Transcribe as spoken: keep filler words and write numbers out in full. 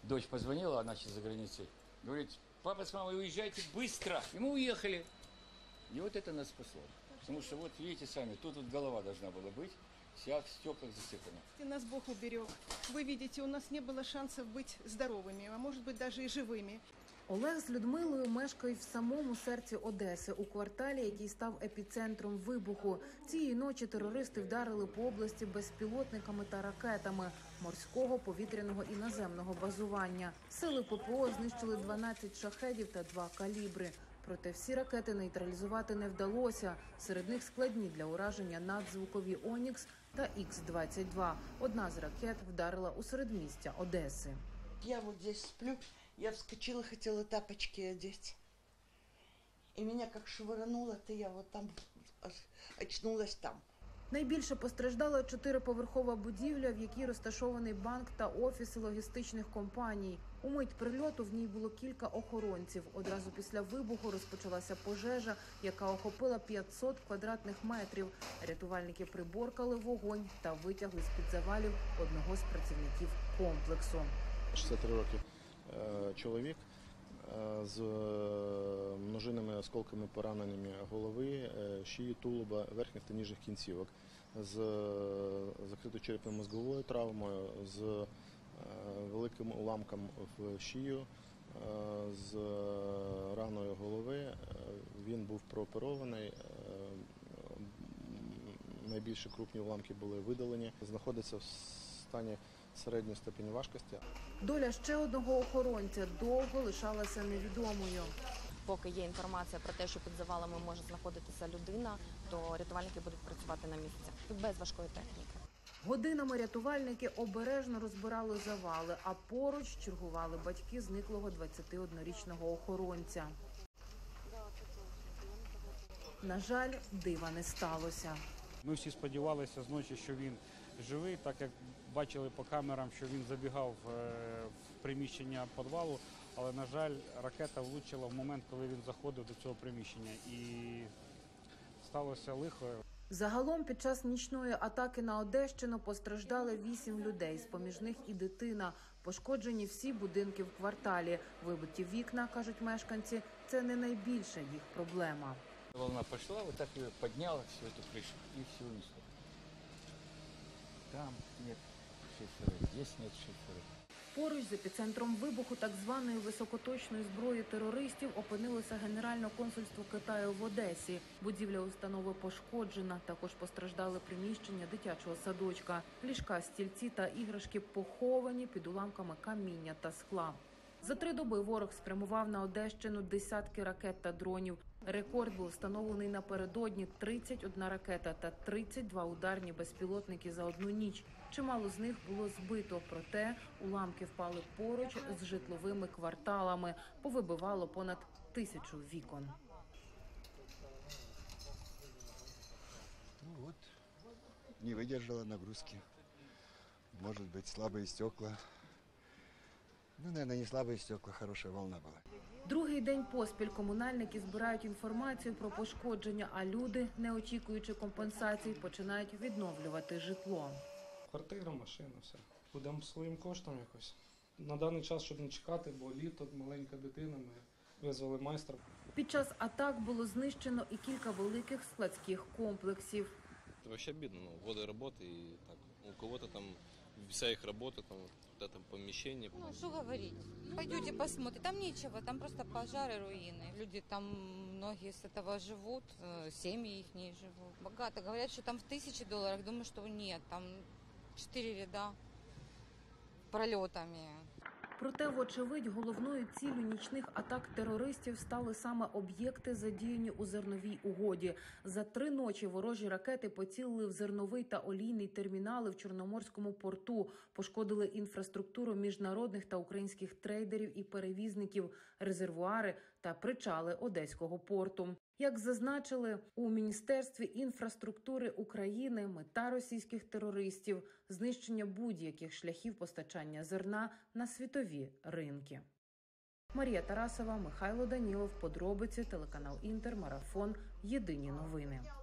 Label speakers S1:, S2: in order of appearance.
S1: Дочь позвонила, она сейчас за границей. Говорит, папа с мамой уезжайте быстро. И мы уехали. И вот это нас спасло. Потому что вот видите сами, тут вот голова должна была быть. Вся в стеклах засыпана.
S2: И нас Бог уберег. Вы видите, у нас не было шансов быть здоровыми, а может быть даже и живыми.
S3: Олег з Людмилою мешкають в самому серці Одеси, у кварталі, який став епіцентром вибуху. Цієї ночі терористи вдарили по області безпілотниками та ракетами морського, повітряного і наземного базування. Сили ППО знищили дванадцять шахедів та два калібри. Проте всі ракети нейтралізувати не вдалося. Серед них складні для ураження надзвукові «Онікс» та Ікс двадцять два. Одна з ракет вдарила у середмістя Одеси.
S4: Я вот здесь сплю, я вскочила, хотела тапочки одеть. И меня как швырнуло, то я вот там очнулась там.
S3: Найбільше постраждала чотириповерхова будівля, в якій розташований банк та офіси логістичних компаній. У мить прильоту в ній було кілька охоронців. Одразу після вибуху розпочалася пожежа, яка охопила п'ятсот квадратних метрів. Рятувальники приборкали вогонь та витягли з-під завалів одного з працівників комплексу.
S5: шістдесят три роки чоловік з множинними осколками пораненнями голови, шиї, тулуба, верхніх та нижніх кінцівок, з закритою черепно-мозговою травмою, з великим уламком в шию, з раною голови. Він був прооперований, найбільші крупні уламки були видалені, знаходиться в стані середньої ступені важкості.
S3: Доля ще одного охоронця довго лишалася невідомою.
S6: Поки є інформація про те, що під завалами може знаходитися людина, то рятувальники будуть працювати на місці, без важкої техніки.
S3: Годинами рятувальники обережно розбирали завали, а поруч чергували батьки зниклого двадцятиоднорічного охоронця. На жаль, дива не сталося.
S7: Ми всі сподівалися зночі, що він живий, так як бачили по камерам, що він забігав в приміщення підвалу, але, на жаль, ракета влучила в момент, коли він заходив до цього приміщення, і сталося лихо.
S3: Загалом під час нічної атаки на Одещину постраждали вісім людей, з-поміж них і дитина. Пошкоджені всі будинки в кварталі. Вибиті вікна, кажуть мешканці, це не найбільша їх проблема.
S1: Волна пошла, вот так ее подняла, всю эту крышу, и все унесло. Там нет шифера, здесь нет шифера.
S3: Поруч з епіцентром вибуху так званої високоточної зброї терористів опинилося Генеральне консульство Китаю в Одесі. Будівля установи пошкоджена, також постраждали приміщення дитячого садочка. Ліжка, стільці та іграшки поховані під уламками каміння та скла. За три доби ворог спрямував на Одещину десятки ракет та дронів. Рекорд був встановлений напередодні – тридцять одна ракета та тридцять два ударні безпілотники за одну ніч. Чимало з них було збито, проте уламки впали поруч з житловими кварталами. Повибивало понад тисячу вікон.
S8: Ну вот, не выдержала нагрузки. Может быть, слабые стекла. Ну, наверное, не слабые стекла, хорошая волна была.
S3: Другий день поспіль комунальники збирають інформацію про пошкодження, а люди, не очікуючи компенсацій, починають відновлювати житло.
S9: Квартира, машина, все. Будемо своїм коштом якось. На даний час, щоб не чекати, бо літо, маленька дитина, ми визвали майстра.
S3: Під час атак було знищено і кілька великих складських комплексів.
S10: Это вообще обидно, ну, годы работы и так. У кого-то там вся их работа, там, вот это помещение.
S11: Ну, что говорить? Пойдете посмотрите. Там нечего, там просто пожары, руины. Люди там, многие с этого живут, семьи их не живут. Богато. Говорят, что там в тысячи долларов. Думаю, что нет, там четыре ряда прольотами.
S3: Проте, вочевидь, головною ціллю нічних атак терористів стали саме об'єкти, задіяні у зерновій угоді. За три ночі ворожі ракети поцілили в зерновий та олійний термінали в Чорноморському порту, пошкодили інфраструктуру міжнародних та українських трейдерів і перевізників, резервуари та причали Одеського порту. Як зазначили у Міністерстві інфраструктури України, мета російських терористів – знищення будь-яких шляхів постачання зерна на світові ринки. Марія Тарасова, Михайло Данілов, подробиці, телеканал Інтер, Марафон, Єдині новини.